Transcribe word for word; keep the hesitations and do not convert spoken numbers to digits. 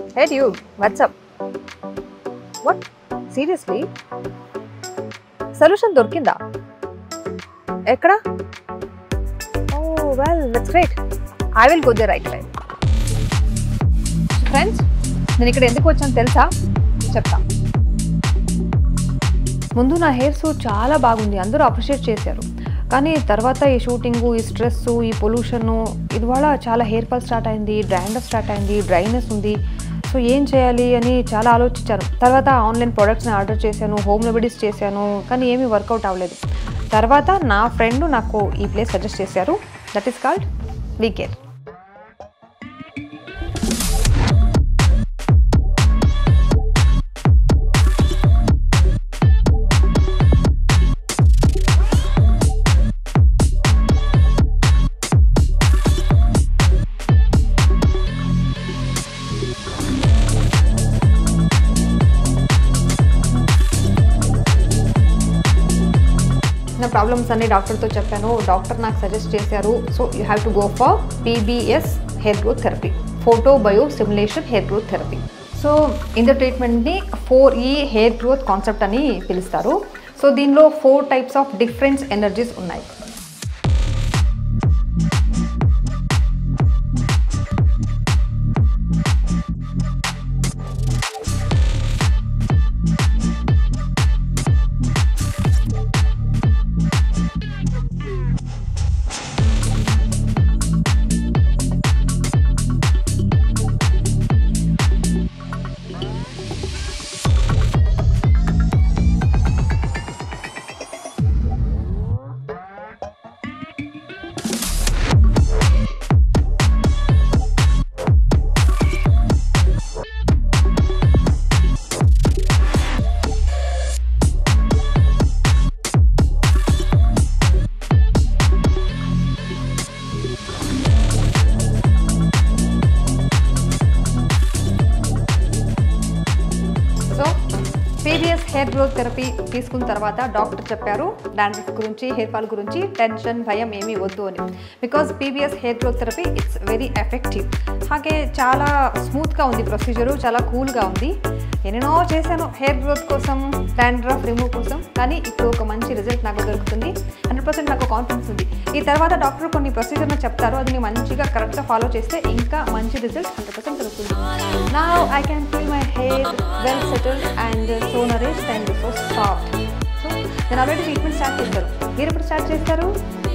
Hey dude, what's up? What? Seriously? Solution దొరికిందా? ఎక్కడ? Oh well, that's great. I will go there right away. Friends, నేను ఇక్కడ ఎందుకు వచ్చాను తెలుసా? చెప్తా. ముందు నా హెయిర్ సూట్ చాలా బాగుంది, అందరూ అప్రిషియేట్ చేశారు. కానీ తర్వాత ఈ షూటింగు, ఈ స్ట్రెస్, ఈ పొల్యూషను, ఇది వల్ల చాలా హెయిర్ ఫాల్ స్టార్ట్ అయింది, డ్రాండ్రఫ్ స్టార్ట్ అయింది, డ్రైనెస్ ఉంది. సో ఏం చేయాలి అని చాలా ఆలోచించాను. తర్వాత ఆన్లైన్ ప్రోడక్ట్స్ని ఆర్డర్ చేశాను, హోమ్ రెమెడీస్ చేశాను, కానీ ఏమీ వర్కౌట్ అవ్వలేదు. తర్వాత నా ఫ్రెండ్ నాకు ఈ ప్లేస్ సజెస్ట్ చేశారు. That is called VCare. నా ప్రాబ్లమ్స్ అన్ని డాక్టర్తో చెప్పాను. డాక్టర్ నాకు సజెస్ట్ చేశారు, so you have to go for PBS hair growth therapy, photo bio stimulation hair growth therapy. So ఇంత ట్రీట్మెంట్ని four E hair growth concept అని పిలుస్తారు. సో దీనిలో four types of different energies ఉన్నాయి. పీబీఎస్ హెయిర్ గ్రోత్ థెరపీ తీసుకున్న తర్వాత doctor చెప్పారు dandruff గురించి, హెయిర్ ఫాల్ గురించి టెన్షన్, భయం ఏమీ వద్దు అని. Because PBS hair growth therapy it's very effective. అలాగే చాలా స్మూత్గా ఉంది ప్రొసీజరు, చాలా కూల్గా ఉంది. ఎన్నెన్నో చేశాను హెయిర్ గ్రోత్ కోసం, డాండ్రఫ్ రిమూవ్ కోసం, కానీ ఇప్పుడు ఒక మంచి రిజల్ట్ నాకు దొరుకుతుంది. హండ్రెడ్ పర్సెంట్ నాకు కాన్ఫిడెన్స్ ఉంది. ఈ తర్వాత డాక్టర్ కొన్ని ప్రొసీజర్ని చెప్తారు, అది నేను మంచిగా కరెక్ట్గా ఫాలో చేస్తే ఇంకా మంచి రిజల్ట్ హండ్రెడ్ పర్సెంట్ దొరుకుతుంది. Now I can feel my hair well settled and so nourished and so soft. So నేను ఆల్రెడీ ట్రీట్మెంట్ స్టార్ట్ చేస్తారు. మీరు ఎప్పుడు స్టార్ట్ చేస్తారు?